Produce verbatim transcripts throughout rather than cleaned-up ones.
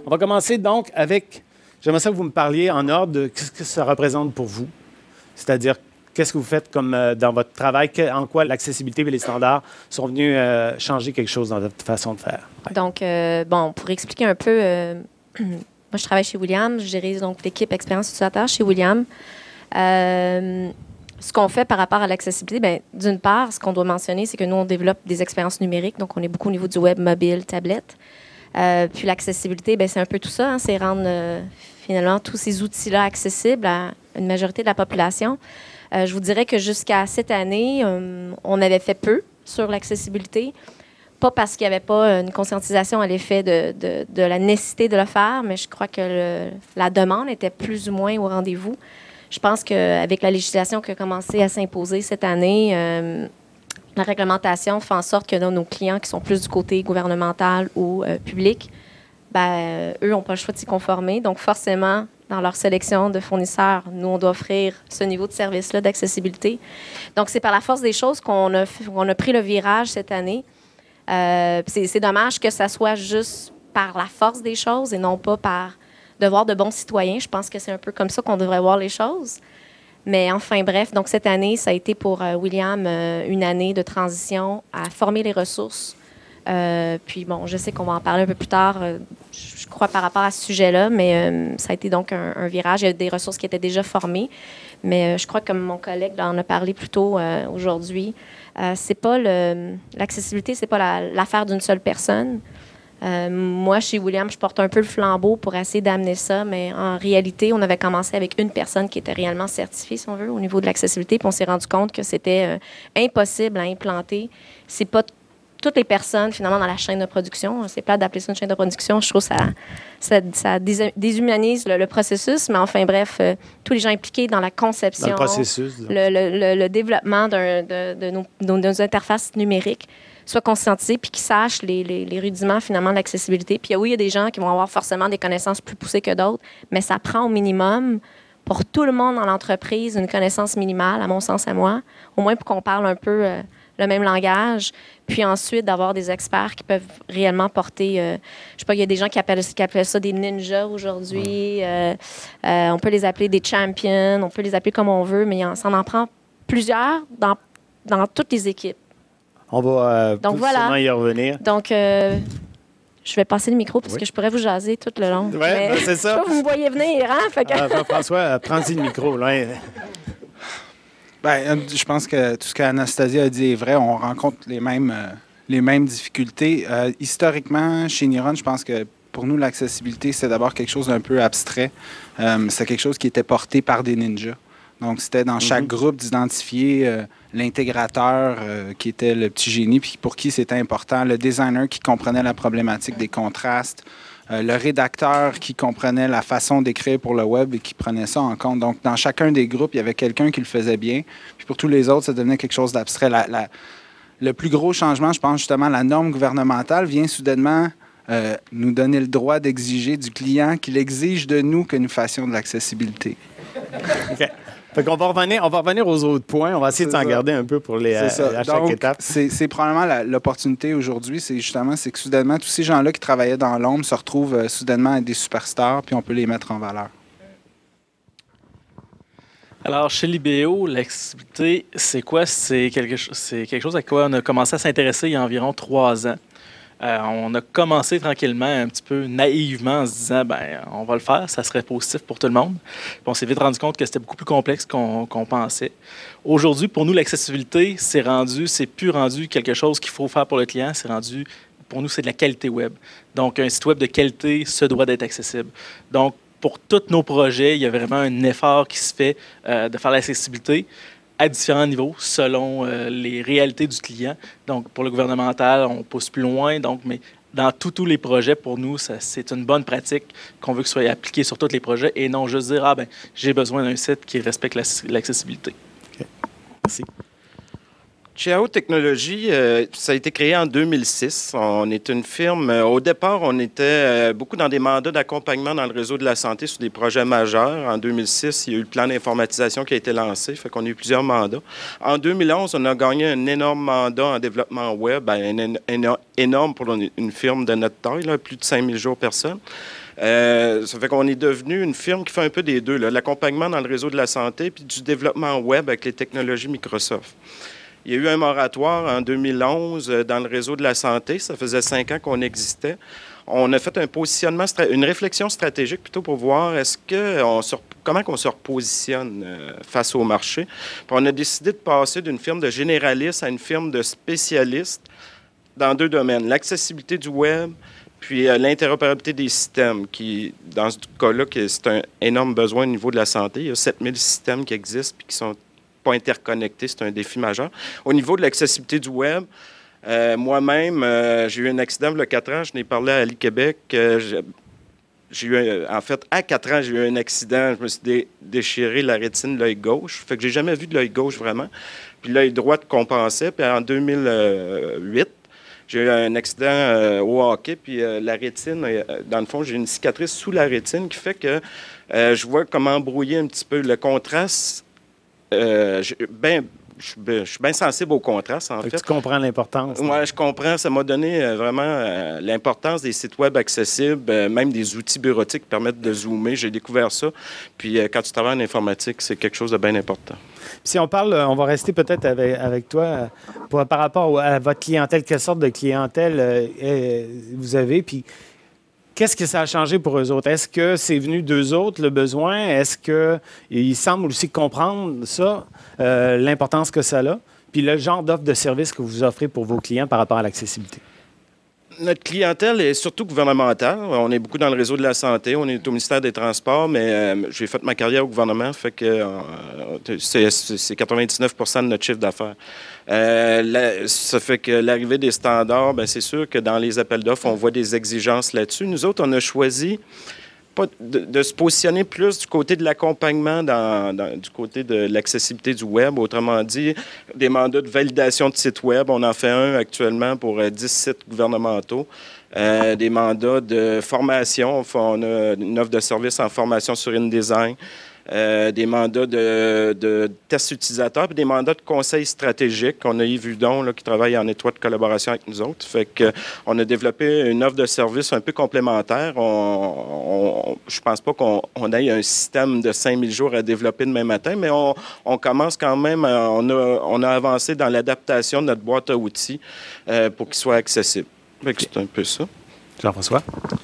On va commencer donc avec... J'aimerais ça que vous me parliez en ordre de ce que ça représente pour vous. C'est-à-dire, qu'est-ce que vous faites comme euh, dans votre travail? Que, en quoi l'accessibilité et les standards sont venus euh, changer quelque chose dans votre façon de faire? Ouais. Donc, euh, bon, pour expliquer un peu, euh, moi, je travaille chez William. Je dirige donc l'équipe expérience utilisateur chez William. Euh, ce qu'on fait par rapport à l'accessibilité, bien, d'une part, ce qu'on doit mentionner, c'est que nous, on développe des expériences numériques. Donc, on est beaucoup au niveau du web, mobile, tablette. Euh, puis l'accessibilité, bien, c'est un peu tout ça. Hein, c'est rendre euh, finalement tous ces outils-là accessibles à une majorité de la population. Euh, je vous dirais que jusqu'à cette année, euh, on avait fait peu sur l'accessibilité. Pas parce qu'il n'y avait pas une conscientisation à l'effet de, de, de la nécessité de le faire, mais je crois que le, la demande était plus ou moins au rendez-vous. Je pense qu'avec la législation qui a commencé à s'imposer cette année, euh, la réglementation fait en sorte que nos clients qui sont plus du côté gouvernemental ou euh, public, ben, eux n'ont pas le choix de s'y conformer. Donc, forcément, dans leur sélection de fournisseurs, nous, on doit offrir ce niveau de service-là d'accessibilité. Donc, c'est par la force des choses qu'on a, qu'on a pris le virage cette année. Euh, c'est, c'est dommage que ça soit juste par la force des choses et non pas par devoir de bons citoyens. Je pense que c'est un peu comme ça qu'on devrait voir les choses. Mais enfin, bref, donc cette année, ça a été pour euh, William euh, une année de transition à former les ressources. Euh, puis bon, je sais qu'on va en parler un peu plus tard, euh, je crois, par rapport à ce sujet-là, mais euh, ça a été donc un, un virage. Il y a des ressources qui étaient déjà formées, mais euh, je crois que comme mon collègue là, en a parlé plus tôt euh, aujourd'hui, euh, c'est pas le, l'accessibilité, c'est pas la, l'affaire d'une seule personne. Euh, moi, chez William, je porte un peu le flambeau pour essayer d'amener ça, mais en réalité, on avait commencé avec une personne qui était réellement certifiée, si on veut, au niveau de l'accessibilité, puis on s'est rendu compte que c'était euh, impossible à implanter. C'est pas t- toutes les personnes, finalement, dans la chaîne de production. C'est plate d'appeler ça une chaîne de production. Je trouve que ça, ça, ça dés- déshumanise le, le processus, mais enfin, bref, euh, tous les gens impliqués dans la conception, Dans le processus, le, le, le, le développement d'un, de, de, nos, de nos interfaces numériques, soient conscientisés puis qu'ils sachent les, les, les rudiments, finalement, de l'accessibilité. Puis oui, il y a des gens qui vont avoir forcément des connaissances plus poussées que d'autres, mais ça prend au minimum, pour tout le monde dans l'entreprise, une connaissance minimale, à mon sens, à moi, au moins pour qu'on parle un peu euh, le même langage. Puis ensuite, d'avoir des experts qui peuvent réellement porter... Euh, je sais pas, il y a des gens qui appellent, qui appellent ça des ninjas aujourd'hui. Euh, euh, on peut les appeler des champions, on peut les appeler comme on veut, mais ça en prend plusieurs dans, dans toutes les équipes. On va euh, Donc, voilà. y revenir. Donc, euh, je vais passer le micro parce oui. que je pourrais vous jaser tout le long. Oui, ben, c'est ça. Je sais pas, vous me voyez venir, hein? Fait que... ah, François, euh, prends-y le micro. Là. Bien, je pense que tout ce qu'Anastasia a dit est vrai. On rencontre les mêmes, euh, les mêmes difficultés. Euh, historiquement, chez Niron, je pense que pour nous, l'accessibilité, c'est d'abord quelque chose d'un peu abstrait. Euh, c'est quelque chose qui était porté par des ninjas. Donc, c'était dans chaque mm-hmm. groupe d'identifier euh, l'intégrateur euh, qui était le petit génie, puis pour qui c'était important, le designer qui comprenait la problématique des contrastes, euh, le rédacteur qui comprenait la façon d'écrire pour le web et qui prenait ça en compte. Donc, dans chacun des groupes, il y avait quelqu'un qui le faisait bien. Puis pour tous les autres, ça devenait quelque chose d'abstrait. La, la, le plus gros changement, je pense justement, la norme gouvernementale vient soudainement euh, nous donner le droit d'exiger du client qu'il exige de nous que nous fassions de l'accessibilité. OK. Fait qu'on va revenir, on va revenir aux autres points. On va essayer c'est de s'en ça. garder un peu pour les, à, à chaque Donc, étape. C'est, c'est probablement la, l'opportunité aujourd'hui. C'est justement c'est que soudainement, tous ces gens-là qui travaillaient dans l'ombre se retrouvent euh, soudainement à des superstars, puis on peut les mettre en valeur. Alors, chez Libéo, l'accessibilité, c'est quoi? C'est quelque, c'est quelque chose à quoi on a commencé à s'intéresser il y a environ trois ans. Euh, on a commencé tranquillement, un petit peu naïvement, en se disant, ben, on va le faire, ça serait positif pour tout le monde. Puis on s'est vite rendu compte que c'était beaucoup plus complexe qu'on, qu'on pensait. Aujourd'hui, pour nous, l'accessibilité, c'est rendu, c'est plus rendu quelque chose qu'il faut faire pour le client, c'est rendu, pour nous, c'est de la qualité web. Donc, un site web de qualité se doit d'être accessible. Donc, pour tous nos projets, il y a vraiment un effort qui se fait euh, de faire l'accessibilité à différents niveaux, selon euh, les réalités du client. Donc, pour le gouvernemental, on pousse plus loin. Donc, mais dans tous tous les projets, pour nous, ça, c'est une bonne pratique qu'on veut que soit appliquée sur tous les projets et non juste dire, ah ben, j'ai besoin d'un site qui respecte l'accessibilité. OK. Merci. Chiao Technologies, euh, ça a été créé en deux mille six. On est une firme. Euh, au départ, on était euh, beaucoup dans des mandats d'accompagnement dans le réseau de la santé sur des projets majeurs. En deux mille six, il y a eu le plan d'informatisation qui a été lancé, fait qu'on a eu plusieurs mandats. En deux mille onze, on a gagné un énorme mandat en développement web, ben, un, un, énorme pour une, une firme de notre taille, là, plus de cinq mille jours personnes. Euh, ça fait qu'on est devenu une firme qui fait un peu des deux, là, l'accompagnement dans le réseau de la santé puis du développement web avec les technologies Microsoft. Il y a eu un moratoire en deux mille onze dans le réseau de la santé. Ça faisait cinq ans qu'on existait. On a fait un positionnement, une réflexion stratégique plutôt pour voir est-ce que on se, comment on se repositionne face au marché. Puis on a décidé de passer d'une firme de généraliste à une firme de spécialistes dans deux domaines, l'accessibilité du web puis l'interopérabilité des systèmes, qui, dans ce cas-là, c'est un énorme besoin au niveau de la santé. Il y a sept mille systèmes qui existent puis qui sont pas interconnectés, c'est un défi majeur. Au niveau de l'accessibilité du web, euh, moi-même, euh, j'ai eu un accident il y a quatre ans, je n'ai parlé à Ali Québec. Euh, j'ai, j'ai eu, en fait, à quatre ans, j'ai eu un accident, je me suis dé, déchiré la rétine de l'œil gauche. Fait que j'ai jamais vu de l'œil gauche vraiment. Puis l'œil droit compensait. Puis en deux mille huit, j'ai eu un accident euh, au hockey, puis euh, la rétine, euh, dans le fond, j'ai une cicatrice sous la rétine qui fait que euh, je vois comment embrouiller un petit peu le contraste. Euh, je, ben, je, je suis bien sensible au contraste, en fait. fait. Tu comprends l'importance. Oui, je comprends. Ça m'a donné euh, vraiment euh, l'importance des sites web accessibles, euh, même des outils bureautiques qui permettent de zoomer. J'ai découvert ça. Puis euh, quand tu travailles en informatique, c'est quelque chose de bien important. Si on parle, on va rester peut-être avec, avec toi pour, par rapport à votre clientèle. Quelle sorte de clientèle euh, vous avez? Puis qu'est-ce que ça a changé pour eux autres? Est-ce que c'est venu d'eux autres, le besoin? Est-ce qu'ils semblent aussi comprendre ça, euh, l'importance que ça a? Puis le genre d'offre de service que vous offrez pour vos clients par rapport à l'accessibilité? Notre clientèle est surtout gouvernementale. On est beaucoup dans le réseau de la santé. On est au ministère des Transports, mais euh, j'ai fait ma carrière au gouvernement, fait que euh, c'est, c'est quatre-vingt-dix-neuf pour cent de notre chiffre d'affaires. Euh, la, ça fait que l'arrivée des standards, bien, c'est sûr que dans les appels d'offres, on voit des exigences là-dessus. Nous autres, on a choisi pas de, de se positionner plus du côté de l'accompagnement, dans, dans, du côté de l'accessibilité du web. Autrement dit, des mandats de validation de sites web. On en fait un actuellement pour euh, dix sites gouvernementaux. Euh, des mandats de formation. On a une offre de service en formation sur InDesign. Euh, des mandats de, de tests utilisateurs, puis des mandats de conseils stratégiques. On a Yves Hudon là, qui travaille en étroite collaboration avec nous autres. Fait que, on a développé une offre de service un peu complémentaire. On, on, je pense pas qu'on on ait un système de cinq mille jours à développer demain matin, mais on, on commence quand même, à, on, a, on a avancé dans l'adaptation de notre boîte à outils euh, pour qu'il soit accessible. Fait que c'est un peu ça. Jean-François?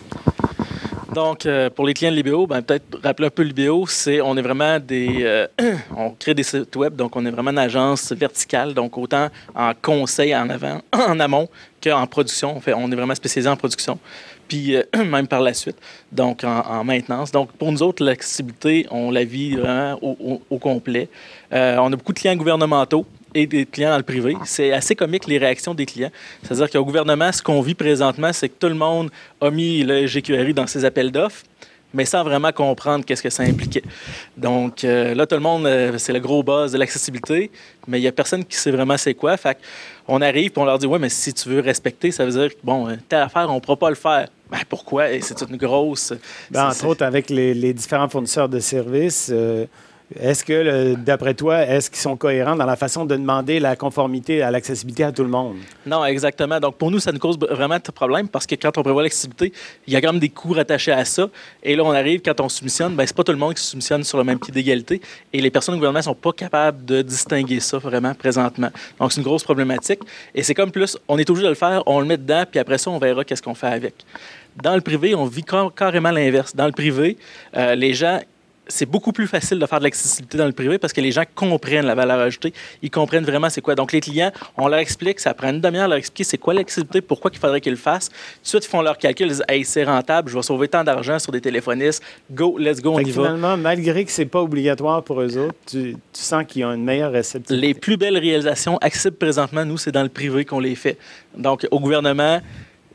Donc, euh, pour les clients de l'I B O, ben, peut-être rappeler un peu l'I B O, c'est on est vraiment des... Euh, on crée des sites web, donc on est vraiment une agence verticale, donc autant en conseil en avant, en amont qu'en production. On, fait, on est vraiment spécialisé en production, puis euh, même par la suite, donc en, en maintenance. Donc, pour nous autres, l'accessibilité, on la vit vraiment au, au, au complet. Euh, on a beaucoup de clients gouvernementaux et des clients dans le privé. C'est assez comique, les réactions des clients. C'est-à-dire qu'au gouvernement, ce qu'on vit présentement, c'est que tout le monde a mis le G Q R I dans ses appels d'offres, mais sans vraiment comprendre qu'est-ce que ça impliquait. Donc euh, là, tout le monde, euh, c'est le gros buzz de l'accessibilité, mais il n'y a personne qui sait vraiment c'est quoi. Fait qu'on arrive et on leur dit « Ouais, mais si tu veux respecter, ça veut dire que, bon, telle affaire, on ne pourra pas le faire. » Ben, pourquoi? Et c'est une grosse... Ben, entre c'est... autres, avec les, les différents fournisseurs de services... Euh... Est-ce que, d'après toi, est-ce qu'ils sont cohérents dans la façon de demander la conformité à l'accessibilité à tout le monde? Non, exactement. Donc, pour nous, ça nous cause vraiment de problème parce que quand on prévoit l'accessibilité, il y a quand même des coûts rattachés à ça. Et là, on arrive, quand on soumissionne, bien, c'est pas tout le monde qui se soumissionne sur le même pied d'égalité. Et les personnes au gouvernement ne sont pas capables de distinguer ça vraiment présentement. Donc, c'est une grosse problématique. Et c'est comme plus, on est obligé de le faire, on le met dedans, puis après ça, on verra qu'est-ce qu'on fait avec. Dans le privé, on vit carrément l'inverse. Dans le privé, euh, les gens... C'est beaucoup plus facile de faire de l'accessibilité dans le privé parce que les gens comprennent la valeur ajoutée. Ils comprennent vraiment c'est quoi. Donc, les clients, on leur explique, ça prend une demi-heure à leur expliquer c'est quoi l'accessibilité, pourquoi il faudrait qu'ils le fassent. Tout de suite, ils font leur calcul, ils disent « Hey, c'est rentable, je vais sauver tant d'argent sur des téléphonistes. Go, let's go, on y va. » Finalement, malgré que c'est pas obligatoire pour eux autres, tu, tu sens qu'ils ont une meilleure réceptivité. Les plus belles réalisations accessibles présentement, nous, c'est dans le privé qu'on les fait. Donc, au gouvernement,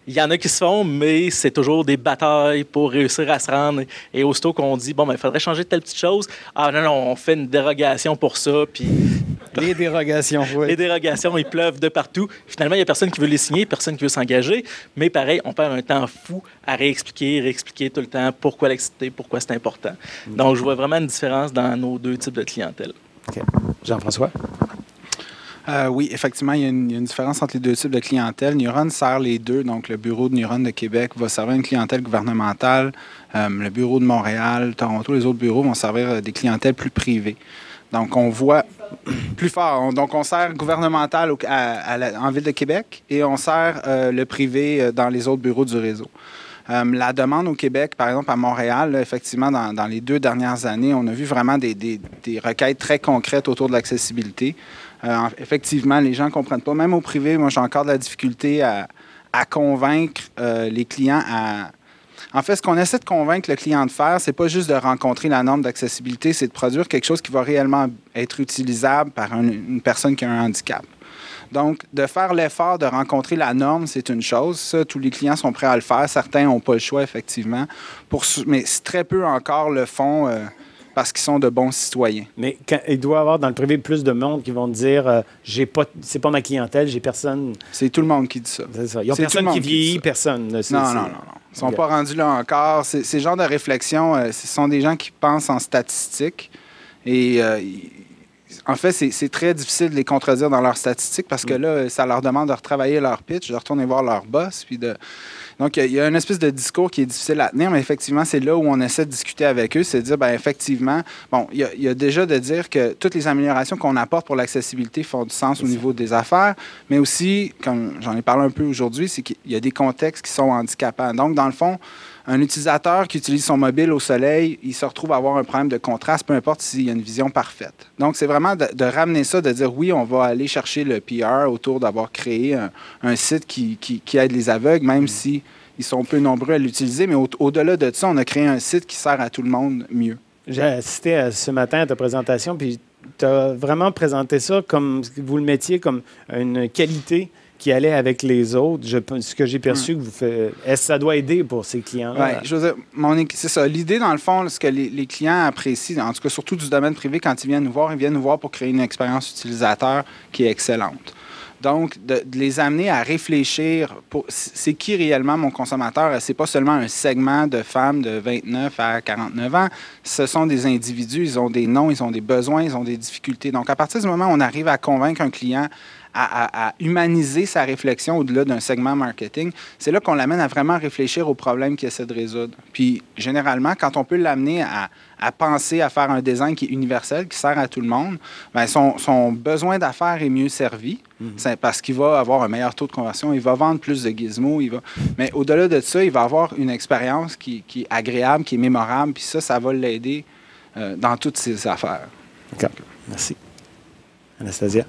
il y en a qui se font, mais c'est toujours des batailles pour réussir à se rendre. Et aussitôt qu'on dit, bon, ben, il faudrait changer telle petite chose, ah non, non, on fait une dérogation pour ça, puis... Les dérogations, oui. Les dérogations, ils pleuvent de partout. Finalement, il n'y a personne qui veut les signer, personne qui veut s'engager, mais pareil, on perd un temps fou à réexpliquer, réexpliquer tout le temps pourquoi l'accepter, pourquoi c'est important. Mm. Donc, je vois vraiment une différence dans nos deux types de clientèle. OK. Jean-François? Euh, oui, effectivement, il y, a une, il y a une différence entre les deux types de clientèle. Neuron sert les deux. Donc, le bureau de Neuron de Québec va servir une clientèle gouvernementale. Euh, le bureau de Montréal, Toronto, les autres bureaux vont servir des clientèles plus privées. Donc, on voit plus fort. On, donc, on sert gouvernemental au, à, à la, en Ville de Québec et on sert euh, le privé dans les autres bureaux du réseau. Euh, la demande au Québec, par exemple à Montréal, là, effectivement, dans, dans les deux dernières années, on a vu vraiment des, des, des requêtes très concrètes autour de l'accessibilité. Euh, effectivement, les gens ne comprennent pas. Même au privé, moi, j'ai encore de la difficulté à, à convaincre euh, les clients à... En fait, ce qu'on essaie de convaincre le client de faire, c'est pas juste de rencontrer la norme d'accessibilité, c'est de produire quelque chose qui va réellement être utilisable par un, une personne qui a un handicap. Donc, de faire l'effort de rencontrer la norme, c'est une chose. Ça, tous les clients sont prêts à le faire. Certains n'ont pas le choix, effectivement. Pour, mais très peu encore le font euh, parce qu'ils sont de bons citoyens. Mais quand, il doit y avoir dans le privé plus de monde qui vont dire euh, j'ai pas, c'est pas ma clientèle, j'ai personne. C'est tout le monde qui dit ça. C'est ça. Ils n'ont personne qui vieillit, qui personne. Là, c'est, non, c'est... non, non, non. Ils ne sont okay. pas rendus là encore. C'est, ces genres de réflexions, euh, ce sont des gens qui pensent en statistiques. Et euh, en fait, c'est, c'est très difficile de les contredire dans leurs statistiques parce que là, ça leur demande de retravailler leur pitch, de retourner voir leur boss. Puis de... Donc, il y a une espèce de discours qui est difficile à tenir, mais effectivement, c'est là où on essaie de discuter avec eux, c'est de dire, bien, effectivement, bon, il y, y a déjà de dire que toutes les améliorations qu'on apporte pour l'accessibilité font du sens au niveau des affaires, mais aussi, comme j'en ai parlé un peu aujourd'hui, c'est qu'il y a des contextes qui sont handicapants. Donc, dans le fond, un utilisateur qui utilise son mobile au soleil, il se retrouve à avoir un problème de contraste, peu importe s'il y a une vision parfaite. Donc, c'est vraiment de, de ramener ça, de dire, oui, on va aller chercher le P R autour d'avoir créé un, un site qui, qui, qui aide les aveugles, même mmh. si ils sont peu nombreux à l'utiliser, mais au, au-delà de ça, on a créé un site qui sert à tout le monde mieux. J'ai assisté à, ce matin à ta présentation, puis tu as vraiment présenté ça comme, vous le mettiez comme une qualité qui allait avec les autres. Je, ce que j'ai perçu, hum. que vous faites, est-ce que ça doit aider pour ces clients-là? Oui, je veux dire, mon, c'est ça. L'idée, dans le fond, ce que les, les clients apprécient, en tout cas surtout du domaine privé, quand ils viennent nous voir, ils viennent nous voir pour créer une expérience utilisateur qui est excellente. Donc, de, de les amener à réfléchir, pour, c'est qui réellement mon consommateur? C'est pas seulement un segment de femmes de vingt-neuf à quarante-neuf ans. Ce sont des individus, ils ont des noms, ils ont des besoins, ils ont des difficultés. Donc, à partir du moment où on arrive à convaincre un client à, à, à humaniser sa réflexion au-delà d'un segment marketing, c'est là qu'on l'amène à vraiment réfléchir aux problèmes qu'il essaie de résoudre. Puis, généralement, quand on peut l'amener à, à penser à faire un design qui est universel, qui sert à tout le monde, bien, son, son besoin d'affaires est mieux servi. Mm-hmm. C'est parce qu'il va avoir un meilleur taux de conversion, il va vendre plus de gizmos, il va... mais au-delà de ça, il va avoir une expérience qui, qui est agréable, qui est mémorable, puis ça, ça va l'aider euh, dans toutes ses affaires. D'accord. Merci. Anastasia?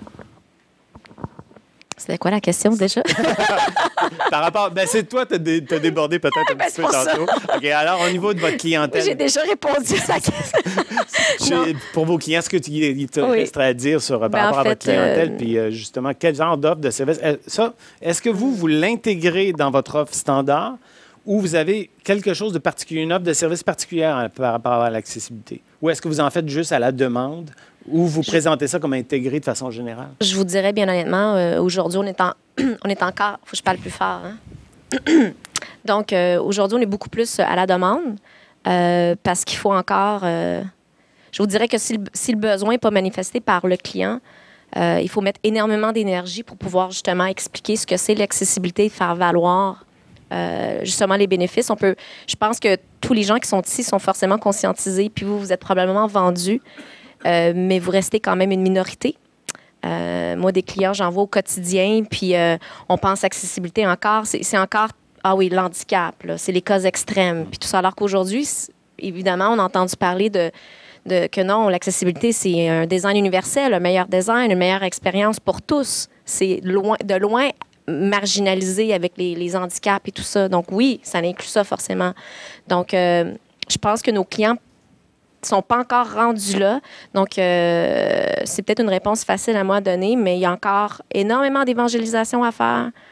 C'était quoi la question déjà? Par rapport, ben c'est toi, tu as dé, débordé peut-être un ben, petit peu tantôt. OK, alors au niveau de votre clientèle. J'ai déjà répondu à la question. Pour vos clients, est-ce que tu il te oui. resterait à dire sur, par ben, rapport en fait, à votre clientèle, euh... puis euh, justement, quel genre d'offre de service? Ça, est-ce que vous, vous l'intégrez dans votre offre standard ou vous avez quelque chose de particulier, une offre de service particulière par rapport à l'accessibilité? Ou est-ce que vous en faites juste à la demande? Ou vous je, présentez ça comme intégré de façon générale? Je vous dirais bien honnêtement, euh, aujourd'hui, on est, en, on est encore... Il faut que je parle plus fort. Hein? Donc, euh, aujourd'hui, on est beaucoup plus à la demande euh, parce qu'il faut encore... Euh, je vous dirais que si le, si le besoin n'est pas manifesté par le client, euh, il faut mettre énormément d'énergie pour pouvoir justement expliquer ce que c'est l'accessibilité et faire valoir euh, justement les bénéfices. On peut, je pense que tous les gens qui sont ici sont forcément conscientisés, puis vous, vous êtes probablement vendus. Euh, mais vous restez quand même une minorité. Euh, moi, des clients, j'en vois au quotidien, puis euh, on pense accessibilité encore. C'est, c'est encore, ah oui, l'handicap, là, c'est les cas extrêmes, puis tout ça. Alors qu'aujourd'hui, évidemment, on a entendu parler de, de que non, l'accessibilité, c'est un design universel, un meilleur design, une meilleure expérience pour tous. C'est loin, de loin marginalisé avec les, les handicaps et tout ça. Donc oui, ça inclut ça forcément. Donc, euh, je pense que nos clients ne sont pas encore rendus là. Donc, euh, c'est peut-être une réponse facile à moi à donner, mais il y a encore énormément d'évangélisation à faire.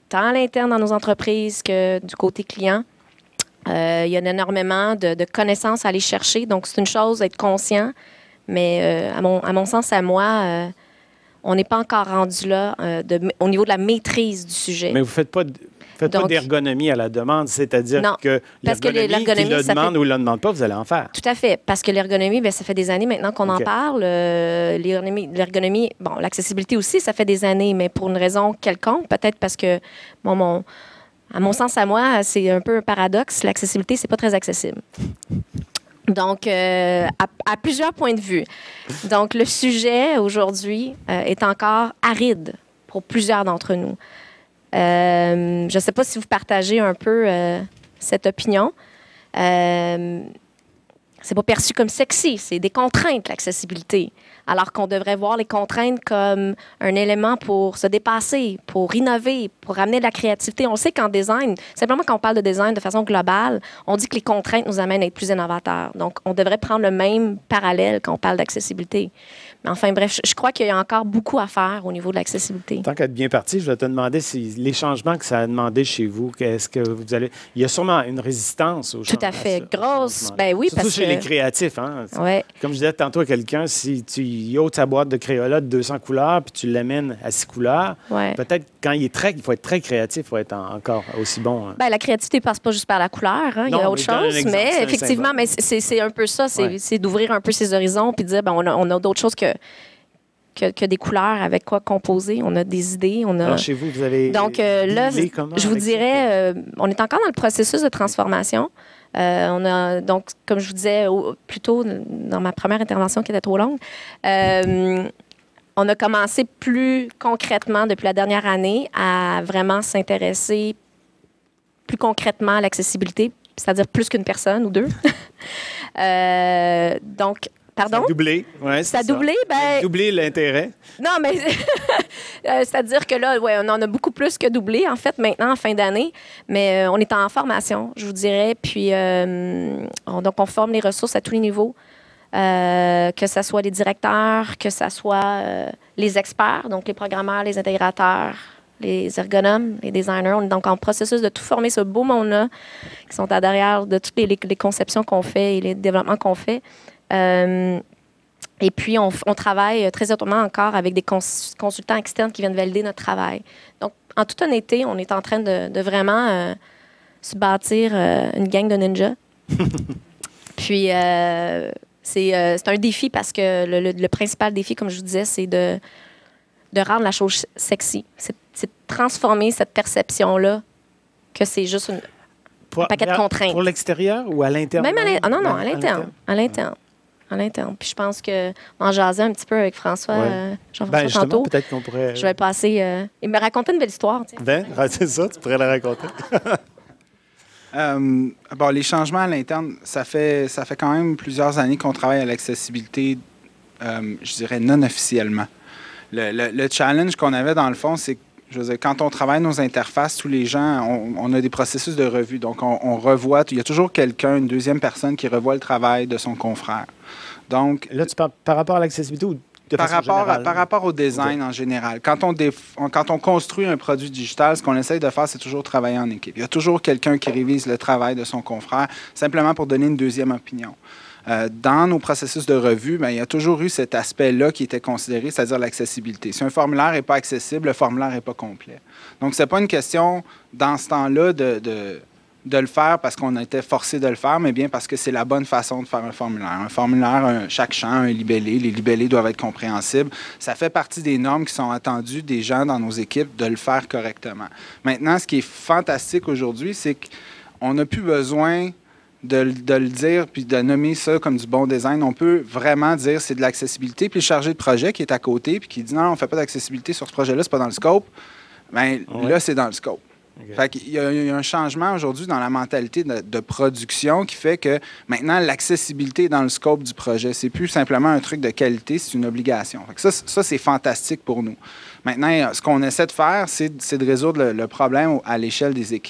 tant à l'interne dans nos entreprises que du côté client. Euh, il y a énormément de, de connaissances à aller chercher. Donc, c'est une chose d'être conscient, mais euh, à, mon, à mon sens, à moi, euh, on n'est pas encore rendu là euh, de, au niveau de la maîtrise du sujet. Mais vous ne faites pas... Faites Donc, pas d'ergonomie à la demande, c'est-à-dire non, que parce que l'ergonomie, l'ergonomie, qui le ça demande fait- ou ne le demande pas, vous allez en faire. Tout à fait, parce que l'ergonomie, bien, ça fait des années maintenant qu'on OK. en parle. Euh, l'ergonomie, l'ergonomie, bon, l'accessibilité aussi, ça fait des années, mais pour une raison quelconque, peut-être parce que, bon, mon, à mon sens, à moi, c'est un peu un paradoxe. L'accessibilité, c'est pas très accessible. Donc, euh, à, à plusieurs points de vue. Donc, le sujet aujourd'hui euh, est encore aride pour plusieurs d'entre nous. Euh, je ne sais pas si vous partagez un peu euh, cette opinion. Euh, c'est pas perçu comme sexy, c'est des contraintes, l'accessibilité. Alors qu'on devrait voir les contraintes comme un élément pour se dépasser, pour innover, pour ramener de la créativité. On sait qu'en design, simplement quand on parle de design de façon globale, on dit que les contraintes nous amènent à être plus innovateurs. Donc, on devrait prendre le même parallèle quand on parle d'accessibilité. Mais enfin, bref, je, je crois qu'il y a encore beaucoup à faire au niveau de l'accessibilité. Tant qu'à être bien parti, je vais te demander si les changements que ça a demandé chez vous, qu'est-ce que vous allez... Il y a sûrement une résistance aux Tout à changements, fait. ça, Grosse. changement. Ben oui, Surtout parce chez que... les créatifs. Hein? Ouais. Comme je disais tantôt à quelqu'un, si tu y ôtes sa boîte de Crayola de deux cents couleurs puis tu l'amènes à six couleurs, Ouais. peut-être quand il est très... Il faut être très créatif, il faut être en- encore aussi bon. Hein. Ben, la créativité passe pas juste par la couleur, hein. Il y Non, a mais autre je donne un chose, exemple, mais c'est un effectivement, symbole. mais c'est c'est un peu ça, c'est Ouais. c'est d'ouvrir un peu ses horizons puis de dire ben on a, on a d'autres choses que, que que des couleurs avec quoi composer, on a des idées, on a. Alors, chez vous, vous avez... Donc euh, là, dealé comment je vous avec ça? dirais, euh, on est encore dans le processus de transformation. Euh, on a donc, comme je vous disais au- plus tôt dans ma première intervention qui était trop longue, euh, on a commencé plus concrètement depuis la dernière année à vraiment s'intéresser plus concrètement à l'accessibilité, c'est-à-dire plus qu'une personne ou deux. Euh, donc, Ça pardon? a doublé. Ouais, Ça a c'est doublé, ben, Doublé l'intérêt. non, mais euh, c'est-à-dire que là, ouais, on en a beaucoup plus que doublé, en fait, maintenant, en fin d'année. Mais euh, on est en formation, je vous dirais. Puis, euh, on- donc, on forme les ressources à tous les niveaux, euh, que ce soit les directeurs, que ce soit euh, les experts, donc les programmeurs, les intégrateurs, les ergonomes, les designers. On est donc en processus de tout former ce beau monde-là qui sont à derrière de toutes les, les- les conceptions qu'on fait et les développements qu'on fait. Euh, Et puis, on, on travaille très étroitement encore avec des cons- consultants externes qui viennent valider notre travail. Donc, en toute honnêteté, on est en train de, de vraiment euh, se bâtir euh, une gang de ninjas. Puis, euh, c'est euh, c'est un défi parce que le, le- le principal défi, comme je vous disais, c'est de, de rendre la chose sexy. C'est c'est de transformer cette perception-là que c'est juste une, Pour, un paquet de contraintes. Pour l'extérieur ou à l'interne? Même à l'in- ah non, non, à Même l'interne. À l'interne. À l'interne. Puis je pense que en jasant un petit peu avec François, Ouais. euh, Jean-François Ben, justement, tantôt, peut-être qu'on pourrait... je vais le passer. euh, il me racontait une belle histoire. tiens. Ben, c'est ça, tu pourrais la raconter. Euh, bon, les changements à l'interne, ça fait, ça fait quand même plusieurs années qu'on travaille à l'accessibilité, euh, je dirais, non officiellement. Le, le- le challenge qu'on avait, dans le fond, c'est que, je veux dire, quand on travaille nos interfaces, tous les gens, on, on a des processus de revue. Donc, on, on revoit, il y a toujours quelqu'un, une deuxième personne qui revoit le travail de son confrère. Donc, Là, tu parles par rapport à l'accessibilité ou de par façon rapport, à- générale? par rapport au design en général. Quand on, déf- on- quand on construit un produit digital, ce qu'on essaye de faire, c'est toujours travailler en équipe. Il y a toujours quelqu'un qui révise le travail de son confrère, simplement pour donner une deuxième opinion. Euh, dans nos processus de revue, ben, il y a toujours eu cet aspect-là qui était considéré, c'est-à-dire l'accessibilité. Si un formulaire n'est pas accessible, le formulaire n'est pas complet. Donc, ce n'est pas une question, dans ce temps-là, de, de, de le faire parce qu'on a été forcé de le faire, mais bien parce que c'est la bonne façon de faire un formulaire. Un formulaire, un- chaque champ, un libellé, les libellés doivent être compréhensibles. Ça fait partie des normes qui sont attendues des gens dans nos équipes de le faire correctement. Maintenant, ce qui est fantastique aujourd'hui, c'est qu'on n'a plus besoin de, de le dire puis de nommer ça comme du bon design. On peut vraiment dire c'est de l'accessibilité. Puis le chargé de projet qui est à côté puis qui dit non, on ne fait pas d'accessibilité sur ce projet-là, c'est pas dans le scope. Bien, Ouais. là, c'est dans le scope. OK. Fait qu'il y a, il y a un changement aujourd'hui dans la mentalité de, de production qui fait que maintenant, l'accessibilité est dans le scope du projet. C'est plus simplement un truc de qualité, c'est une obligation. Fait que ça, ça c'est fantastique pour nous. Maintenant, ce qu'on essaie de faire, c'est c'est de résoudre le, le problème à l'échelle des équipes.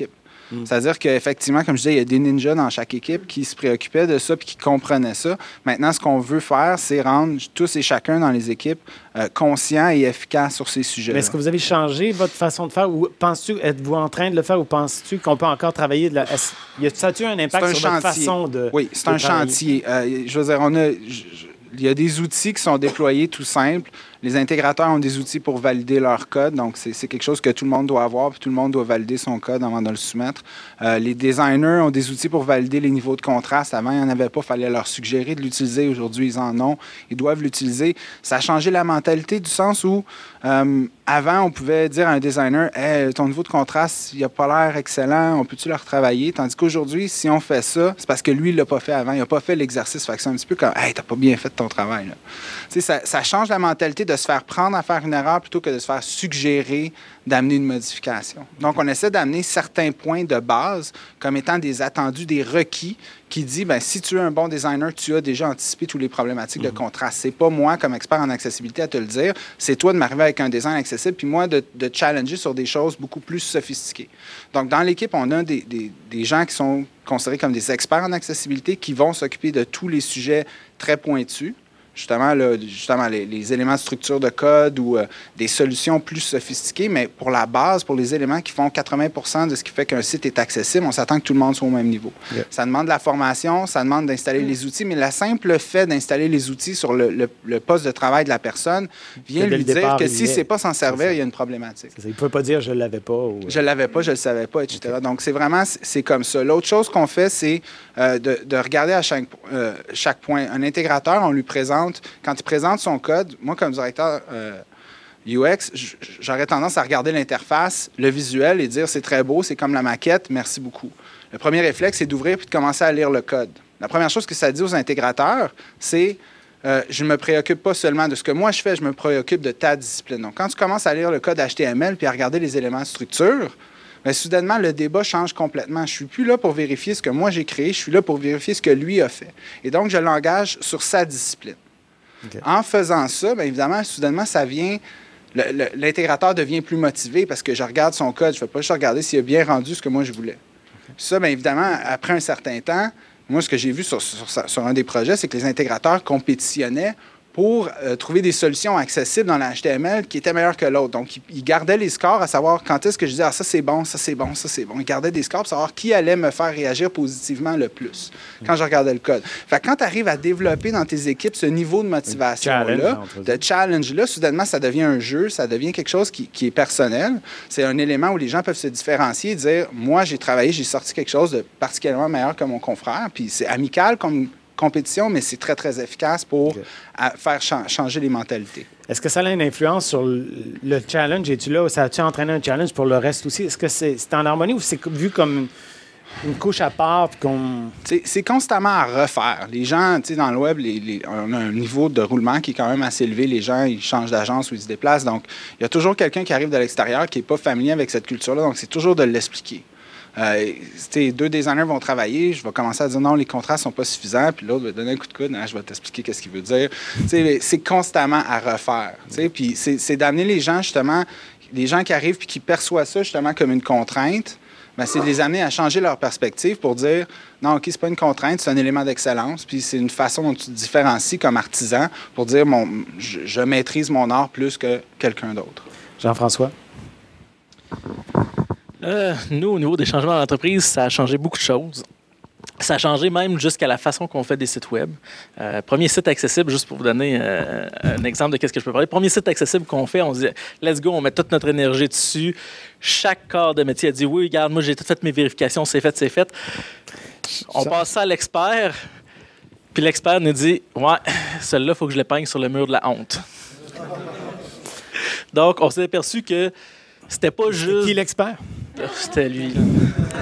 Mm. C'est-à-dire qu'effectivement, comme je disais, il y a des ninjas dans chaque équipe qui se préoccupaient de ça puis qui comprenaient ça. Maintenant, ce qu'on veut faire, c'est rendre tous et chacun dans les équipes euh, conscients et efficaces sur ces sujets-là. Mais est-ce que vous avez changé votre façon de faire ou penses-tu, êtes-vous en train de le faire ou penses-tu qu'on peut encore travailler de la... Est-ce, y a, ça a-tu un impact un sur chantier. votre façon de Oui, c'est de un travailler? chantier. Euh, je veux dire, on a... Je, je, il y a des outils qui sont déployés tout simples. Les intégrateurs ont des outils pour valider leur code. Donc, c'est, c'est quelque chose que tout le monde doit avoir, puis tout le monde doit valider son code avant de le soumettre. Euh, les designers ont des outils pour valider les niveaux de contraste. Avant, il n'y en avait pas. Il fallait leur suggérer de l'utiliser. Aujourd'hui, ils en ont. Ils doivent l'utiliser. Ça a changé la mentalité du sens où, euh, avant, on pouvait dire à un designer, hey, ton niveau de contraste, il n'a pas l'air excellent. On peut-tu le retravailler? Tandis qu'aujourd'hui, si on fait ça, c'est parce que lui, il ne l'a pas fait avant. Il n'a pas fait l'exercice. Fait que c'est un petit peu comme, hey, t'as pas bien fait ton travail. Là. Ça, ça change la mentalité de se faire prendre à faire une erreur plutôt que de se faire suggérer d'amener une modification. Donc, on essaie d'amener certains points de base comme étant des attendus, des requis qui dit, bien, si tu es un bon designer, tu as déjà anticipé toutes les problématiques mm-hmm. de contraste. C'est pas moi, comme expert en accessibilité, à te le dire. C'est toi de m'arriver avec un design accessible, puis moi de, de challenger sur des choses beaucoup plus sophistiquées. Donc, dans l'équipe, on a des, des, des gens qui sont considérés comme des experts en accessibilité qui vont s'occuper de tous les sujets très pointus. Justement, là, justement les, les éléments de structure de code ou euh, des solutions plus sophistiquées, mais pour la base, pour les éléments qui font quatre-vingts pour cent de ce qui fait qu'un site est accessible, on s'attend que tout le monde soit au même niveau. Yeah. Ça demande de la formation, ça demande d'installer mm. les outils, mais le simple fait d'installer les outils sur le, le, le poste de travail de la personne vient lui dire départ, que s'il ne sait pas s'en servir, il y a une problématique. Il ne peut pas dire « je ne l'avais pas ». Ou... Je ne l'avais pas, je ne le savais pas, et cetera. Okay. Donc, c'est vraiment, c'est comme ça. L'autre chose qu'on fait, c'est euh, de, de regarder à chaque, euh, chaque point. Un intégrateur, on lui présente, quand il présente son code, moi, comme directeur euh, U X, j'aurais tendance à regarder l'interface, le visuel et dire c'est très beau, c'est comme la maquette, merci beaucoup. Le premier réflexe, c'est d'ouvrir puis de commencer à lire le code. La première chose que ça dit aux intégrateurs, c'est euh, je ne me préoccupe pas seulement de ce que moi je fais, je me préoccupe de ta discipline. Donc, quand tu commences à lire le code H T M L puis à regarder les éléments de structure, bien, soudainement, le débat change complètement. Je ne suis plus là pour vérifier ce que moi j'ai créé, je suis là pour vérifier ce que lui a fait. Et donc, je l'engage sur sa discipline. Okay. En faisant ça, bien évidemment, soudainement, ça vient... Le, le, l'intégrateur devient plus motivé parce que je regarde son code. Je ne fais pas juste regarder s'il a bien rendu ce que moi, je voulais. Okay. Ça, bien évidemment, après un certain temps, moi, ce que j'ai vu sur, sur, sur un des projets, c'est que les intégrateurs compétitionnaient pour euh, trouver des solutions accessibles dans l'H T M L qui étaient meilleures que l'autre. Donc, ils, ils gardaient les scores à savoir quand est-ce que je disais « Ah, ça, c'est bon, ça, c'est bon, ça, c'est bon ». Ils gardaient des scores pour savoir qui allait me faire réagir positivement le plus quand je regardais le code. Fait que quand tu arrives à développer dans tes équipes ce niveau de motivation-là, de challenge-là, soudainement, ça devient un jeu, ça devient quelque chose qui, qui est personnel. C'est un élément où les gens peuvent se différencier et dire « Moi, j'ai travaillé, j'ai sorti quelque chose de particulièrement meilleur que mon confrère ». Puis c'est amical comme compétition, mais c'est très, très efficace pour okay. à, faire cha- changer les mentalités. Est-ce que ça a une influence sur le, le challenge? Es-tu là? Ça a-tu entraîné un challenge pour le reste aussi? Est-ce que c'est, c'est en harmonie ou c'est vu comme une, une couche à part? Qu'on... C'est, c'est constamment à refaire. Les gens, tu sais, dans le web, les, les, on a un niveau de roulement qui est quand même assez élevé. Les gens, ils changent d'agence ou ils se déplacent. Donc, il y a toujours quelqu'un qui arrive de l'extérieur qui n'est pas familier avec cette culture-là. Donc, c'est toujours de l'expliquer. Euh, deux designers vont travailler, je vais commencer à dire non, les contrats sont pas suffisants, puis l'autre va donner un coup de coude, hein, je vais t'expliquer qu'est-ce qu'il veut dire. T'sais, c'est constamment à refaire. Puis c'est, c'est d'amener les gens, justement, les gens qui arrivent puis qui perçoivent ça, justement, comme une contrainte, bien, c'est de les amener à changer leur perspective pour dire non, OK, c'est pas une contrainte, c'est un élément d'excellence, puis c'est une façon dont tu te différencies comme artisan pour dire mon, je, je maîtrise mon art plus que quelqu'un d'autre. Jean-François? Euh, nous, au niveau des changements d'entreprise, ça a changé beaucoup de choses. Ça a changé même jusqu'à la façon qu'on fait des sites web. Euh, premier site accessible, juste pour vous donner euh, un exemple de ce que je peux parler. Premier site accessible qu'on fait, on dit « let's go », on met toute notre énergie dessus. Chaque corps de métier a dit « oui, regarde, moi j'ai tout fait mes vérifications, c'est fait, c'est fait ». On ça. passe ça à l'expert, puis l'expert nous dit « ouais, celle-là, il faut que je l'épingle sur le mur de la honte ». Donc, on s'est aperçu que c'était pas juste... C'était qui l'expert? C'était lui. Là.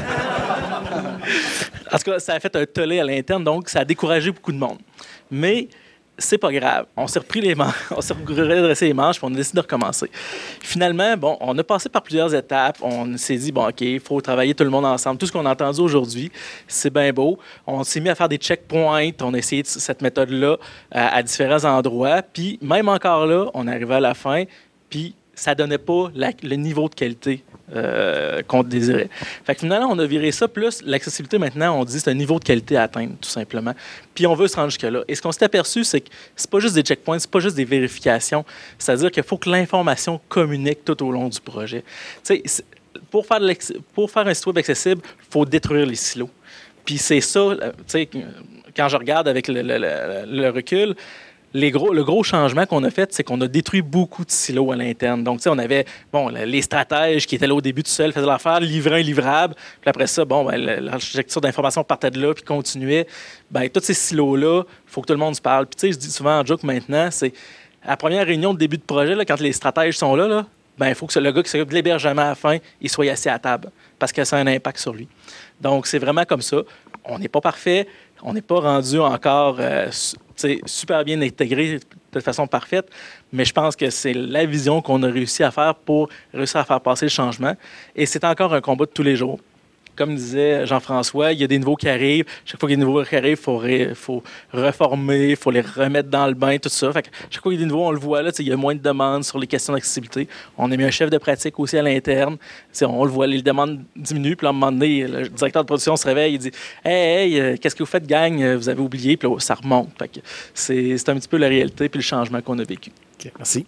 En tout cas, ça a fait un tollé à l'interne, donc ça a découragé beaucoup de monde. Mais c'est pas grave. On s'est repris les manches, on s'est redressé les manches, puis on a décidé de recommencer. Finalement, bon, on a passé par plusieurs étapes. On s'est dit, bon, OK, il faut travailler tout le monde ensemble. Tout ce qu'on a entendu aujourd'hui, c'est bien beau. On s'est mis à faire des checkpoints. On a essayé cette méthode-là à, à différents endroits. Puis même encore là, on arrivait à la fin, puis ça donnait pas la, le niveau de qualité euh, qu'on désirait. Fait que finalement, on a viré ça, plus l'accessibilité maintenant, on dit c'est un niveau de qualité à atteindre, tout simplement. Puis on veut se rendre jusque-là. Et ce qu'on s'est aperçu, c'est que c'est pas juste des checkpoints, c'est pas juste des vérifications, c'est-à-dire qu'il faut que l'information communique tout au long du projet. Tu sais, pour faire, de pour faire un site web accessible, il faut détruire les silos. Puis c'est ça, tu sais, quand je regarde avec le, le, le, le recul, les gros, le gros changement qu'on a fait, c'est qu'on a détruit beaucoup de silos à l'interne. Donc, tu sais, on avait, bon, les stratèges qui étaient là au début tout seuls, faisaient l'affaire, livraient un livrable. Puis après ça, bon, ben, l'architecture d'information partait de là, puis continuait. Bien, tous ces silos-là, il faut que tout le monde se parle. Puis, tu sais, je dis souvent en joke maintenant, c'est à la première réunion de début de projet, là, quand les stratèges sont là, là, ben, il faut que le gars qui s'occupe de l'hébergement à la fin, il soit assis à table, parce que ça a un impact sur lui. Donc, c'est vraiment comme ça. On n'est pas parfait. On n'est pas rendu encore euh, super bien intégré de façon parfaite, mais je pense que c'est la vision qu'on a réussi à faire pour réussir à faire passer le changement. Et c'est encore un combat de tous les jours. Comme disait Jean-François, il y a des nouveaux qui arrivent. Chaque fois qu'il y a des nouveaux qui arrivent, il faut, ré, faut reformer, il faut les remettre dans le bain, tout ça. Fait que chaque fois qu'il y a des nouveaux, on le voit là, il y a moins de demandes sur les questions d'accessibilité. On a mis un chef de pratique aussi à l'interne. On le voit, les demandes diminuent. Puis à un moment donné, le directeur de production se réveille, il dit « Hey, hey, qu'est-ce que vous faites, gang? Vous avez oublié. » Puis là, ça remonte. Fait que c'est, c'est un petit peu la réalité puis le changement qu'on a vécu. OK, merci.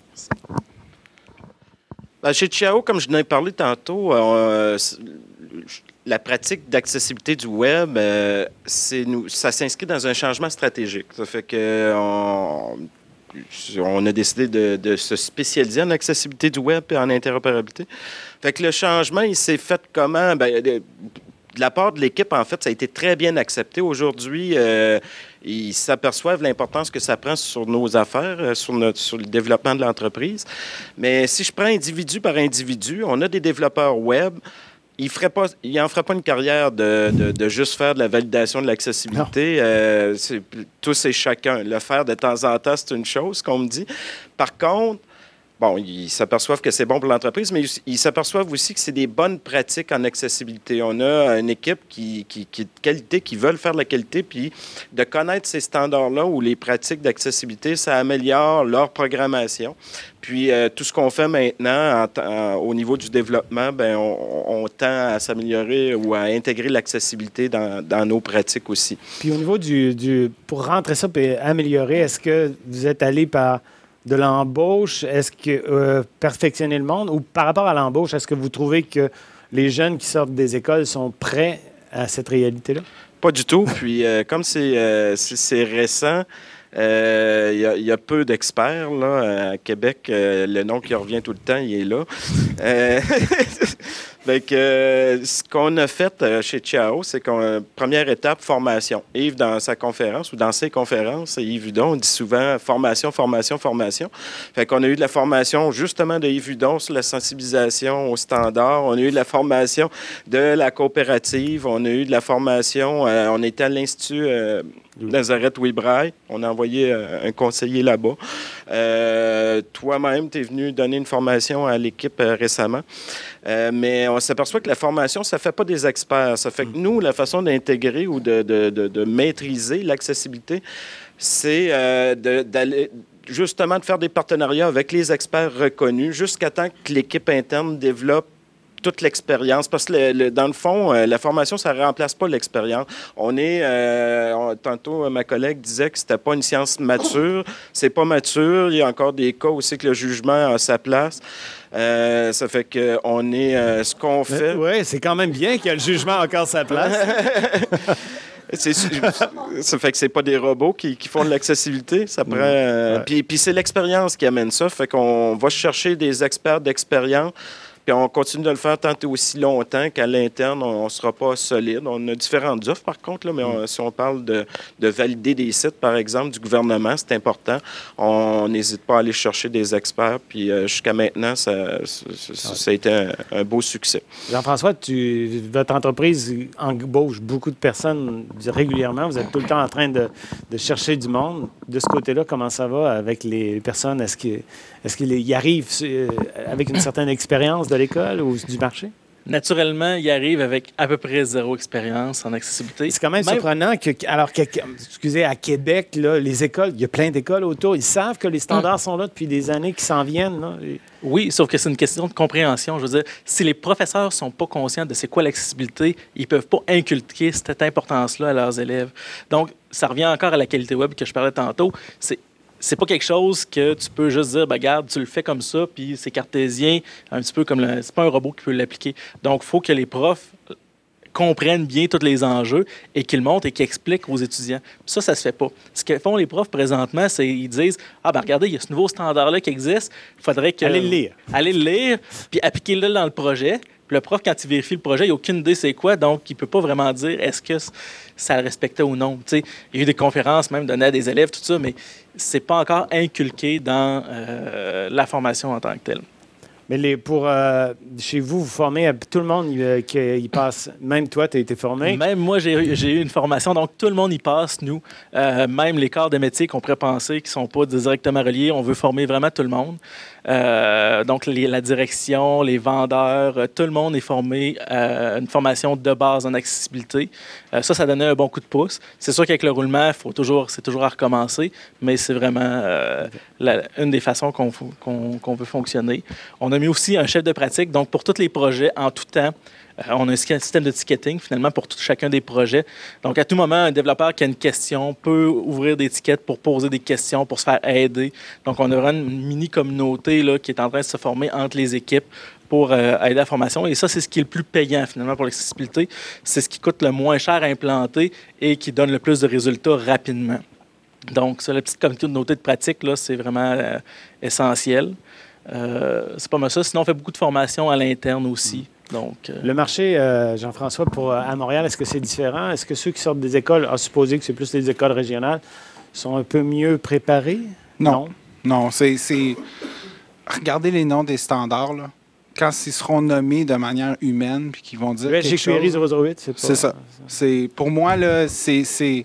Ben, chez Chiao, comme je n'en ai parlé tantôt, euh, la pratique d'accessibilité du web, euh, c'est nous, ça s'inscrit dans un changement stratégique. Ça fait que on, on a décidé de, de se spécialiser en accessibilité du web et en interopérabilité. Fait que le changement, il s'est fait comment? Ben, de, de la part de l'équipe, en fait, ça a été très bien accepté. Aujourd'hui, euh, ils s'aperçoivent l'importance que ça prend sur nos affaires, sur, notre, sur le développement de l'entreprise. Mais si je prends individu par individu, on a des développeurs web. Il n'en ferait pas une carrière de, de, de juste faire de la validation de l'accessibilité. Euh, c'est, tous et chacun. Le faire de temps en temps, c'est une chose qu'on me dit. Par contre, bon, ils s'aperçoivent que c'est bon pour l'entreprise, mais ils s'aperçoivent aussi que c'est des bonnes pratiques en accessibilité. On a une équipe qui, qui, qui est de qualité, qui veulent faire de la qualité, puis de connaître ces standards-là où les pratiques d'accessibilité, ça améliore leur programmation. Puis euh, tout ce qu'on fait maintenant en, en, au niveau du développement, bien, on, on tend à s'améliorer ou à intégrer l'accessibilité dans, dans nos pratiques aussi. Puis au niveau du... du pour rentrer ça et améliorer, est-ce que vous êtes allé par de l'embauche? Est-ce que euh, perfectionner le monde? Ou par rapport à l'embauche, est-ce que vous trouvez que les jeunes qui sortent des écoles sont prêts à cette réalité-là? Pas du tout. Puis euh, comme c'est, euh, c'est, c'est récent, il euh, y, y a peu d'experts là, à Québec. Euh, le nom qui revient tout le temps, il est là. Euh, donc, euh, ce qu'on a fait euh, chez Chiao, c'est qu'on euh, première étape, formation. Yves, dans sa conférence ou dans ses conférences, Yves Hudon, on dit souvent formation, formation, formation. Fait qu'on a eu de la formation justement de Yves Hudon sur la sensibilisation aux standards. On a eu de la formation de la coopérative. On a eu de la formation. Euh, on était à l'Institut euh, Nazareth Ouibraille. On a envoyé euh, un conseiller là-bas. Euh, toi-même, tu es venu donner une formation à l'équipe euh, récemment. Euh, mais on s'aperçoit que la formation, ça ne fait pas des experts. Ça fait que nous, la façon d'intégrer ou de, de, de, de maîtriser l'accessibilité, c'est euh, de, d'aller justement de faire des partenariats avec les experts reconnus jusqu'à temps que l'équipe interne développe toute l'expérience, parce que le, le, dans le fond, euh, la formation, ça ne remplace pas l'expérience. On est, euh, on, tantôt, ma collègue disait que c'était pas une science mature. C'est pas mature. Il y a encore des cas aussi que le jugement a sa place. Euh, ça fait qu'on est, euh, ce qu'on fait... Oui, c'est quand même bien qu'il y a le jugement encore sa place. C'est, ça fait que c'est pas des robots qui, qui font de l'accessibilité. Ça prend, euh, ouais. puis, puis c'est l'expérience qui amène ça. Fait qu'on va chercher des experts d'expérience. Puis on continue de le faire tant et aussi longtemps qu'à l'interne, on ne sera pas solide. On a différentes offres, par contre, là, mais on, si on parle de, de valider des sites, par exemple, du gouvernement, c'est important. On n'hésite pas à aller chercher des experts. Puis euh, jusqu'à maintenant, ça, ça, ça, ça a été un, un beau succès. Jean-François, tu, votre entreprise embauche beaucoup de personnes régulièrement. Vous êtes tout le temps en train de, de chercher du monde. De ce côté-là, comment ça va avec les personnes? Est-ce que, est-ce qu'ils y arrivent avec une certaine expérience de l'école ou du marché? naturellement, ils arrivent avec à peu près zéro expérience en accessibilité. C'est quand même, Même- surprenant que, alors que, excusez, à Québec, là, les écoles, il y a plein d'écoles autour, ils savent que les standards Mm. sont là depuis des années, qui s'en viennent. Là. Et- Oui, sauf que c'est une question de compréhension. Je veux dire, si les professeurs ne sont pas conscients de c'est quoi l'accessibilité, ils ne peuvent pas inculquer cette importance-là à leurs élèves. Donc, ça revient encore à la qualité web que je parlais tantôt. C'est c'est pas quelque chose que tu peux juste dire, ben, regarde, tu le fais comme ça, puis c'est cartésien, un petit peu comme le, c'est pas un robot qui peut l'appliquer. Donc, il faut que les profs comprennent bien tous les enjeux et qu'ils le montrent et qu'ils expliquent aux étudiants. Ça, ça se fait pas. Ce que font les profs présentement, c'est qu'ils disent, ah ben regardez, il y a ce nouveau standard-là qui existe, il faudrait que... Allez le lire. Allez le lire, puis appliquez-le dans le projet. Puis le prof, quand il vérifie le projet, il n'a aucune idée c'est quoi, donc il ne peut pas vraiment dire est-ce que ça le respectait ou non. Tu sais, il y a eu des conférences même données à des élèves, tout ça, mais c'est pas encore inculqué dans euh, la formation en tant que telle. Mais les, pour, euh, chez vous, vous formez euh, tout le monde euh, qui y passe. Même toi, tu as été formé. Même moi, j'ai eu j'ai eu une formation, donc tout le monde y passe, nous. Euh, même les corps de métier qu'on pourrait penser qui ne sont pas directement reliés, on veut former vraiment tout le monde. Euh, donc, les- la direction, les vendeurs, euh, tout le monde est formé à une formation de base en accessibilité. Euh, ça, ça donnait un bon coup de pouce. C'est sûr qu'avec le roulement, faut toujours, c'est toujours à recommencer, mais c'est vraiment euh, la- une des façons qu'on fo- qu'on- qu'on veut fonctionner. On a mis aussi un chef de pratique, donc pour tous les projets, en tout temps, euh, on a un système de ticketing, finalement, pour tout, chacun des projets. Donc, à tout moment, un développeur qui a une question peut ouvrir des tickets pour poser des questions, pour se faire aider. Donc, on a vraiment une mini-communauté là, qui est en train de se former entre les équipes pour euh, aider à la formation. Et ça, c'est ce qui est le plus payant, finalement, pour l'accessibilité. C'est ce qui coûte le moins cher à implanter et qui donne le plus de résultats rapidement. Donc, ça, la petite communauté de pratique, là, c'est vraiment euh, essentiel. Euh, c'est pas mal ça. Sinon, on fait beaucoup de formations à l'interne aussi. Donc, euh, Le marché, euh, Jean-François, pour, euh, à Montréal, est-ce que c'est différent? Est-ce que ceux qui sortent des écoles, à supposer que c'est plus les écoles régionales, sont un peu mieux préparés? Non. Non, c'est... c'est- Regardez les noms des standards, là. Quand ils seront nommés de manière humaine, puis qu'ils vont dire Le quelque jQuery chose... zéro zéro huit, c'est pas... C'est ça. C'est, pour moi, là, c'est, c'est...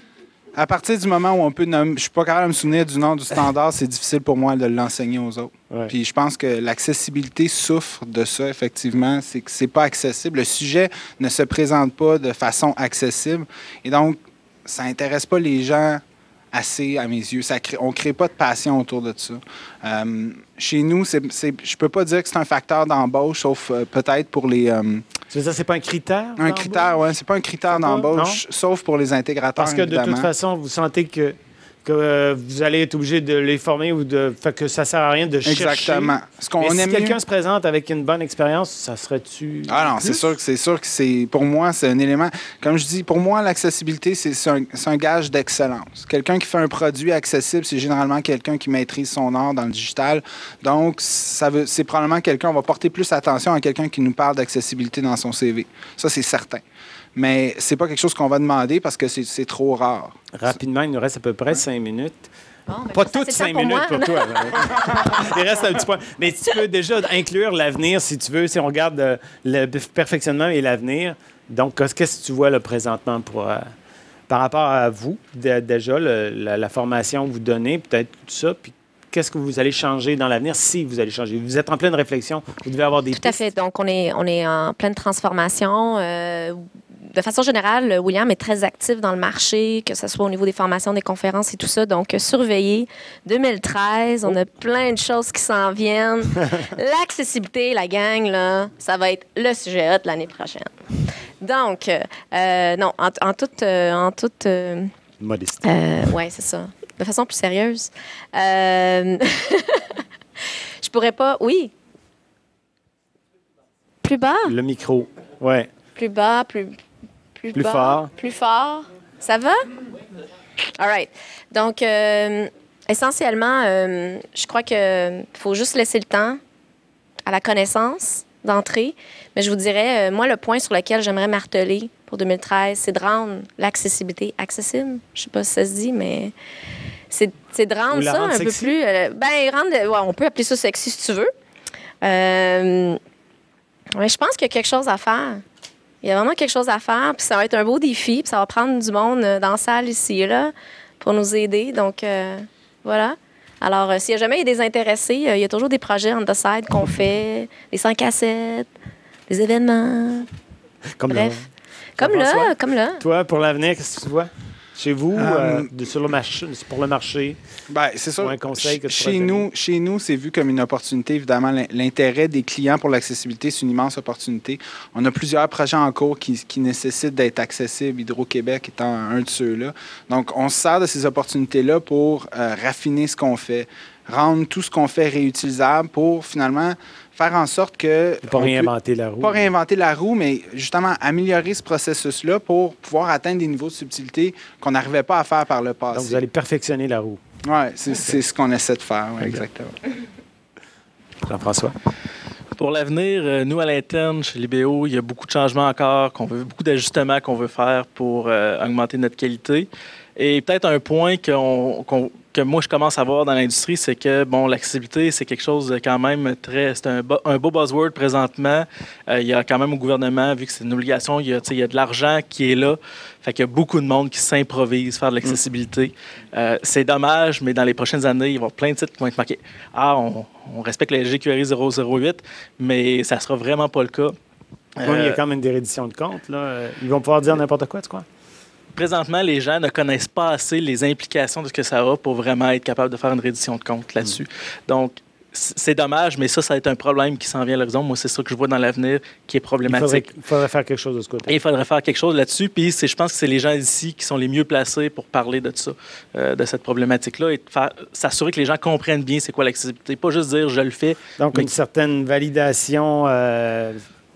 À partir du moment où on peut nommer... Je suis pas capable de me souvenir du nom du standard, c'est difficile pour moi de l'enseigner aux autres. Ouais. Puis je pense que l'accessibilité souffre de ça, effectivement. C'est que c'est pas accessible. Le sujet ne se présente pas de façon accessible. Et donc, ça intéresse pas les gens assez, à mes yeux. Ça crée, on ne crée pas de passion autour de ça. Euh, chez nous, c'est, c'est, je peux pas dire que c'est un facteur d'embauche, sauf euh, peut-être pour les... euh, C'est ça, c'est pas un critère? un d'embauche? critère, oui. C'est pas un critère C'est pas- d'embauche, sauf pour les intégrateurs, Parce que de évidemment. toute façon, vous sentez que, que euh, vous allez être obligé de les former ou de. Fait que ça sert à rien de chercher. Exactement. Ce qu'on Mais si aime quelqu'un mieux- se présente avec une bonne expérience, ça serait-tu. Ah non, c'est plus? sûr que c'est sûr que c'est pour moi c'est un élément. Comme je dis, pour moi l'accessibilité c'est, c'est, un, c'est un gage d'excellence. Quelqu'un qui fait un produit accessible, c'est généralement quelqu'un qui maîtrise son art dans le digital. Donc ça veut, c'est probablement quelqu'un. On va porter plus attention à quelqu'un qui nous parle d'accessibilité dans son C V. Ça c'est certain. Mais c'est pas quelque chose qu'on va demander parce que c'est, c'est trop rare. Rapidement, il nous reste à peu près cinq minutes. Bon, ben, Pas ça, toutes c'est cinq ça pour minutes moi. pour toi. Il reste un petit point. Mais tu peux déjà inclure l'avenir, si tu veux, si on regarde euh, le perfectionnement et l'avenir. Donc, qu'est-ce que tu vois là, présentement pour, euh, par rapport à vous, de- déjà, le- la, la formation que vous donnez, peut-être tout ça, puis qu'est-ce que vous allez changer dans l'avenir si vous allez changer? Vous êtes en pleine réflexion, vous devez avoir des Tout à pistes. fait. Donc, on est, on est en pleine transformation. Euh, de façon générale, William est très actif dans le marché, que ce soit au niveau des formations, des conférences et tout ça. Donc, euh, surveillez. deux mille treize, on a plein de choses qui s'en viennent. L'accessibilité, la gang, là, ça va être le sujet hot l'année prochaine. Donc, euh, non, en, en toute... euh, en toute euh, Modeste. euh, oui, c'est ça. De façon plus sérieuse. Euh... Je pourrais pas... Oui. Plus bas? Le micro, ouais. Plus bas, plus... Plus, Plus bas, fort. Plus fort. Ça va? All right. Donc, euh, essentiellement, euh, je crois qu'il faut juste laisser le temps à la connaissance d'entrer. Mais je vous dirais, euh, moi, le point sur lequel j'aimerais marteler pour deux mille treize, c'est de rendre l'accessibilité accessible. Je sais pas si ça se dit, mais c'est, c'est de rendre Ou la ça rendre un sexy? peu plus... euh, ben, rendre... ouais, on peut appeler ça sexy si tu veux. Euh, ouais, je pense qu'il y a quelque chose à faire. Il y a vraiment quelque chose à faire, puis ça va être un beau défi, puis ça va prendre du monde euh, dans la salle ici et là pour nous aider. Donc, euh, voilà. Alors, euh, s'il y a jamais des intéressés, euh, il y a toujours des projets on the side qu'on fait, des cinq à sept. des événements. Comme Bref. là. Comme là, Jean-François, comme là. Toi, pour l'avenir, qu'est-ce que tu vois? Chez vous, Euh, euh, de- sur le marché, pour le marché, Ben, c'est sûr. ou un conseil que tu chez pourrais nous, chez nous, c'est vu comme une opportunité. Évidemment, l'in- l'intérêt des clients pour l'accessibilité, c'est une immense opportunité. On a plusieurs projets en cours qui, qui nécessitent d'être accessibles, Hydro-Québec étant un de ceux-là. Donc, on se sert de ces opportunités-là pour euh, raffiner ce qu'on fait, rendre tout ce qu'on fait réutilisable pour finalement faire en sorte que... pas on réinventer la roue. peut- Pas réinventer la roue, mais justement améliorer ce processus-là pour pouvoir atteindre des niveaux de subtilité qu'on n'arrivait pas à faire par le passé. Donc, vous allez perfectionner la roue. Oui, c'est c'est ce qu'on essaie de faire, ouais, Ok. exactement. Jean-François? Pour l'avenir, euh, nous, à l'interne, chez Libéo, il y a beaucoup de changements encore, qu'on veut, beaucoup d'ajustements qu'on veut faire pour euh, augmenter notre qualité. Et peut-être un point qu'on, qu'on- que moi, je commence à voir dans l'industrie, c'est que, bon, l'accessibilité, c'est quelque chose de quand même très... C'est un, bo- un beau buzzword présentement. Euh, il y a quand même au gouvernement, vu que c'est une obligation, il y a, tu sais, il y a de l'argent qui est là. Fait qu'il y a beaucoup de monde qui s'improvise faire de l'accessibilité. Euh, c'est dommage, mais dans les prochaines années, il va y avoir plein de titres qui vont être marqués. Ah, on, on respecte le G Q R I zéro zéro huit, mais ça sera vraiment pas le cas. Oui, il y a Euh, quand même des redditions de comptes. Là. Ils vont pouvoir dire n'importe quoi, tu crois? Présentement, les gens ne connaissent pas assez les implications de ce que ça a pour vraiment être capable de faire une reddition de compte là-dessus. Donc, c- c'est dommage, mais ça, ça va être un problème qui s'en vient à l'horizon. Moi, c'est ça que je vois dans l'avenir qui est Il problématique. faudrait, il faudrait faire quelque chose de ce côté. Et il faudrait faire quelque chose là-dessus. Puis c'est- je pense que c'est les gens ici qui sont les mieux placés pour parler de ça, euh, de cette problématique-là, et de faire- s'assurer que les gens comprennent bien c'est quoi l'accessibilité. Pas juste dire je le fais. Donc, mais une certaine validation euh,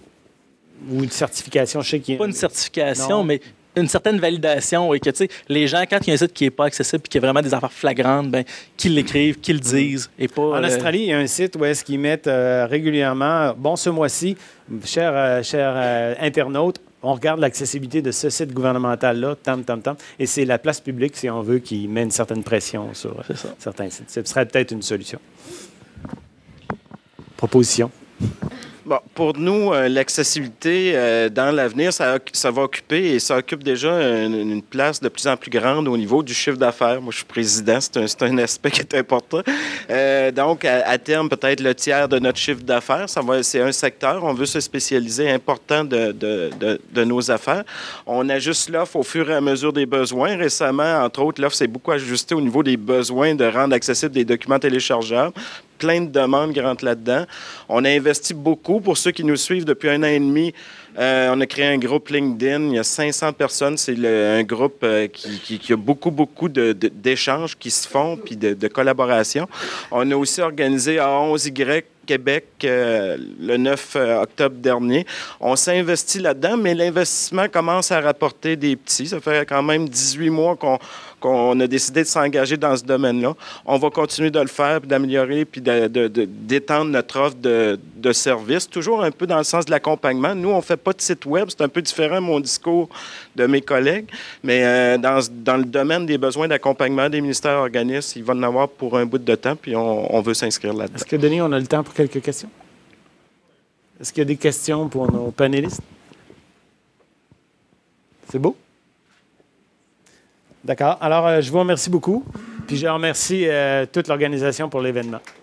ou une certification, je sais qu'il y a... pas une certification, Non. mais une certaine validation. Et que, tu sais, les gens, quand il y a un site qui n'est pas accessible et qu'il y a vraiment des affaires flagrantes, ben, qu'ils l'écrivent, qu'ils le disent. Et pas, En euh, Australie, il y a un site où est-ce qu'ils mettent euh, régulièrement, bon, ce mois-ci, chers euh, chers, euh, internautes, on regarde l'accessibilité de ce site gouvernemental-là, tam, tam, tam, et c'est la place publique, si on veut, qui met une certaine pression sur euh, C'est ça. certains sites. Ce serait peut-être une solution. Proposition. Bon, pour nous, euh, l'accessibilité euh, dans l'avenir, ça, oc- ça va occuper et ça occupe déjà une, une place de plus en plus grande au niveau du chiffre d'affaires. Moi, je suis président, c'est un, c'est un aspect qui est important. Euh, donc, à, à terme, peut-être le tiers de notre chiffre d'affaires, ça va, c'est un secteur. On veut se spécialiser important de, de, de, de nos affaires. On ajuste l'offre au fur et à mesure des besoins. Récemment, entre autres, l'offre s'est beaucoup ajustée au niveau des besoins de rendre accessibles des documents téléchargeables. Plein de demandes qui rentrent là-dedans. On a investi beaucoup. Pour ceux qui nous suivent depuis un an et demi, euh, on a créé un groupe LinkedIn. Il y a cinq cents personnes. C'est le- un groupe euh, qui, qui- qui a beaucoup, beaucoup de- de- d'échanges qui se font puis de, de collaboration. On a aussi organisé à onze Y Québec euh, le neuf octobre dernier. On s'est investi là-dedans, mais l'investissement commence à rapporter des petits. Ça fait quand même dix-huit mois qu'on qu'on a décidé de s'engager dans ce domaine-là. On va continuer de le faire, puis d'améliorer, puis de- de- de- d'étendre notre offre de, de services, toujours un peu dans le sens de l'accompagnement. Nous, on ne fait pas de site web, c'est un peu différent mon discours de mes collègues, mais euh, dans, dans le domaine des besoins d'accompagnement des ministères et organismes, il va en avoir pour un bout de temps, puis on, on veut s'inscrire là-dedans. Est-ce que, Denis, on a le temps pour quelques questions? Est-ce qu'il y a des questions pour nos panélistes? C'est beau? D'accord. Alors, euh, je vous remercie beaucoup. Puis je remercie euh, toute l'organisation pour l'événement.